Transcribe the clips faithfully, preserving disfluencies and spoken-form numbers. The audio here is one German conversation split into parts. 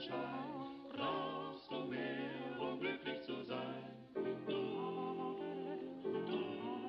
Sonnenschein, brauchst du mehr, um glücklich zu sein. Du, du,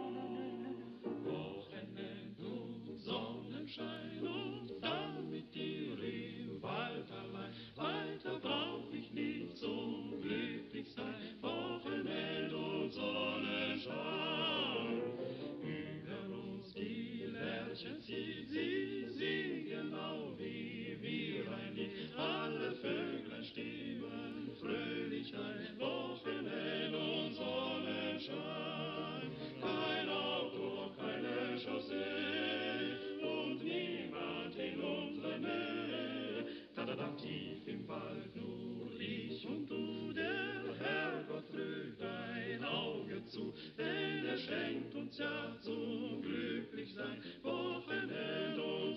Wochenend und Sonnenschein und dann mit dir im Wald allein. Weiter brauch ich nicht zum glücklich sein. Wochenend und Sonnenschein. Über uns die Lerchen zieht, sie singen genau wie wir ein Lied. Alle Vöglein stimmen fröhlich ein. Wochenend und Sonnenschein. Kein Auto, keine Chaussee und niemand in unserer Nähe. Da, da, da, tief im Wald nur ich und du. Der Herrgott drückt ein Auge zu, denn er schenkt uns ja zum Glücklichsein Wochenend und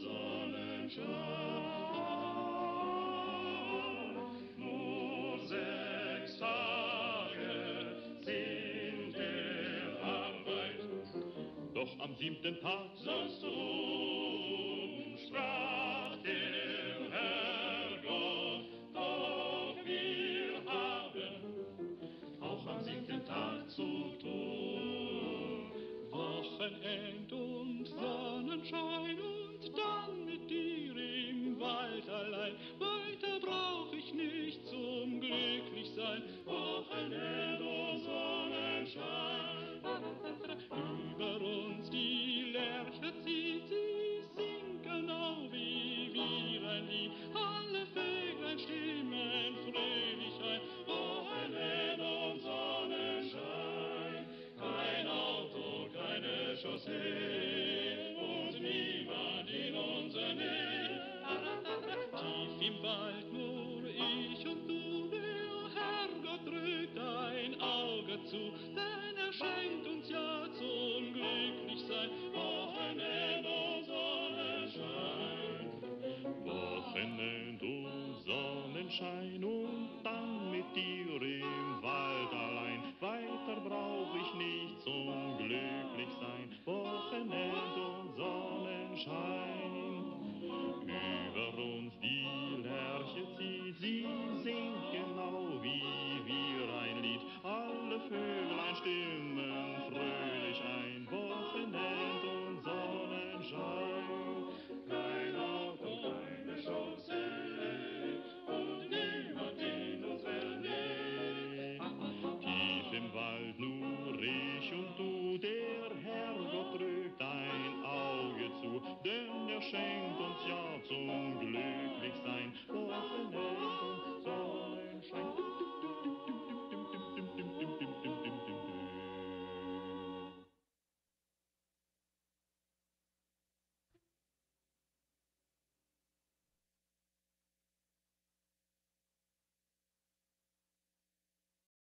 Sonnenschein. Nur sechs Tage sind der Arbeit, doch am siebten Tag sollst du ruhen, sprach der Herrgott, doch wir haben auch am siebten Tag zu tun. Wochenend und Sonnenschein und dann mit dir im Wald allein. Weiter brauch ich nicht zum Glücklichsein. Wochenend und Sonnenschein. Über uns die Lerche zieht, sie singt genau wie wir ein Lied. Alle Vöglein stimmen fröhlich ein. Wochenend und Sonnenschein. Kein Auto, keine Chaussee